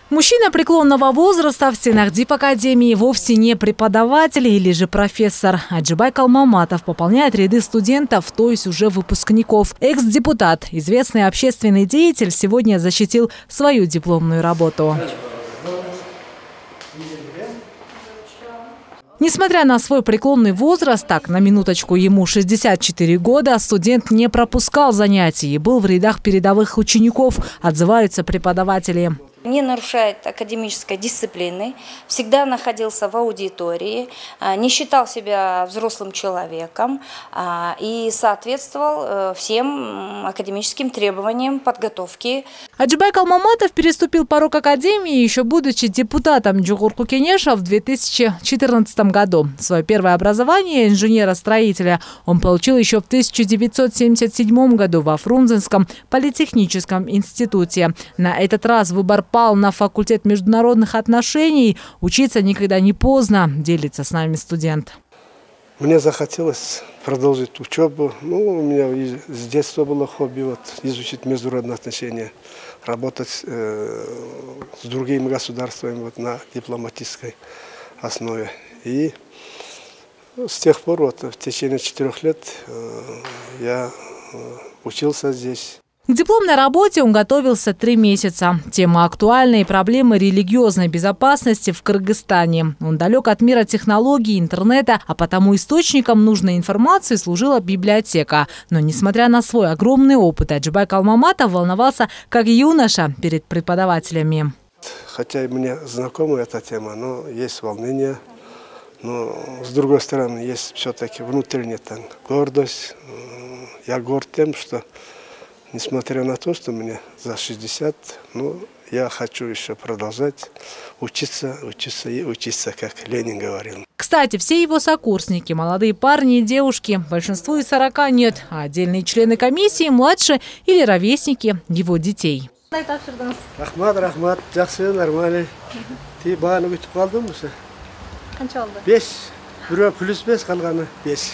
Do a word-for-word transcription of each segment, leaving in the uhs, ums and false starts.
Мужчина преклонного возраста в стенах Дипакадемии вовсе не преподаватель или же профессор. Аджибай Калмаматов пополняет ряды студентов, то есть уже выпускников. Экс-депутат, известный общественный деятель, сегодня защитил свою дипломную работу. Несмотря на свой преклонный возраст, так, на минуточку, ему шестьдесят четыре года, студент не пропускал занятий и был в рядах передовых учеников, отзываются преподаватели. Не нарушает академической дисциплины, всегда находился в аудитории, не считал себя взрослым человеком и соответствовал всем академическим требованиям подготовки. Аджибай Калмаматов переступил порог академии, еще будучи депутатом Джугурку Кенеша в две тысячи четырнадцатом году. Свое первое образование инженера-строителя он получил еще в тысяча девятьсот семьдесят седьмом году во Фрунзенском политехническом институте. На этот раз выбор пал на факультет международных отношений. Учиться никогда не поздно, делится с нами студент. Мне захотелось продолжить учебу. Ну, у меня с детства было хобби вот, изучить международные отношения, работать э, с другими государствами вот, на дипломатической основе. И с тех пор, вот, в течение четырех лет, э, я э, учился здесь. К дипломной работе он готовился три месяца. Тема актуальной проблемы религиозной безопасности в Кыргызстане. Он далек от мира технологий, интернета, а потому источником нужной информации служила библиотека. Но несмотря на свой огромный опыт, Аджибай Калмаматов волновался как юноша перед преподавателями. Хотя и мне знакома эта тема, но есть волнение. Но с другой стороны, есть все-таки внутренняя там, гордость. Я горд тем, что несмотря на то, что мне за шестьдесят, ну, я хочу еще продолжать учиться, учиться и учиться, как Ленин говорил. Кстати, все его сокурсники, молодые парни и девушки, большинству и сорока нет, а отдельные члены комиссии младше или ровесники его детей. Рахмат, рахмат, жақсы, нормально. Ты бағаны күтіп қалдың ба? Қанша алды? Бес. Бір плюс бес қалғаны бес.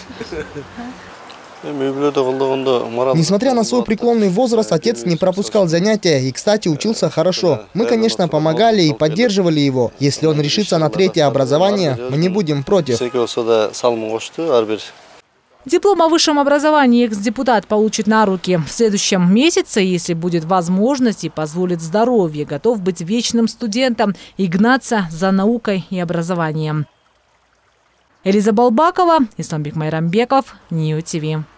Несмотря на свой преклонный возраст, отец не пропускал занятия и, кстати, учился хорошо. Мы, конечно, помогали и поддерживали его. Если он решится на третье образование, мы не будем против. Диплом о высшем образовании экс-депутат получит на руки в следующем месяце, если будет возможность и позволит здоровье. Готов быть вечным студентом и гнаться за наукой и образованием. Элиза Балбакова, Исламбек Майрамбеков, Нью ТВ.